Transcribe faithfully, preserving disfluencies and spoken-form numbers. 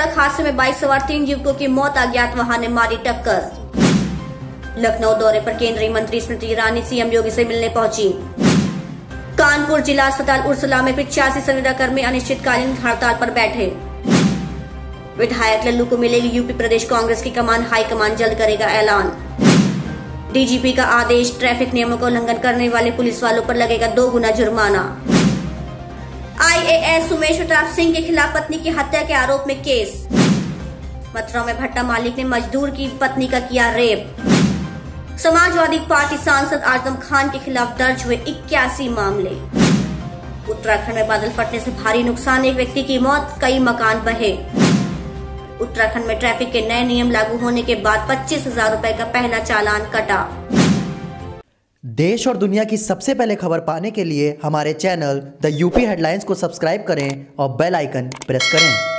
सड़क हादसे में बाइक सवार तीन युवकों की मौत, अज्ञात वाहन ने मारी टक्कर। लखनऊ दौरे पर केंद्रीय मंत्री स्मृति ईरानी सीएम योगी से मिलने पहुंची। कानपुर जिला अस्पताल उर्सला में पिचासी संविदा कर्मी अनिश्चितकालीन हड़ताल पर बैठे। विधायक लल्लू को मिलेगी यूपी प्रदेश कांग्रेस की कमान, हाईकमान जल्द करेगा ऐलान। डीजीपी का आदेश, ट्रैफिक नियमों का उल्लंघन करने वाले पुलिस वालों पर लगेगा दो गुना जुर्माना। आईएएस उमेश प्रताप सिंह के खिलाफ पत्नी की हत्या के आरोप में केस। मथुरा में भट्टा मालिक ने मजदूर की पत्नी का किया रेप। समाजवादी पार्टी सांसद आजम खान के खिलाफ दर्ज हुए इक्यासी मामले। उत्तराखंड में बादल फटने से भारी नुकसान, एक व्यक्ति की मौत, कई मकान बहे। उत्तराखंड में ट्रैफिक के नए नियम लागू होने के बाद पच्चीस हजार रूपए का पहला चालान कटा। देश और दुनिया की सबसे पहले खबर पाने के लिए हमारे चैनल द यूपी हेडलाइंस को सब्सक्राइब करें और बेल आइकन प्रेस करें।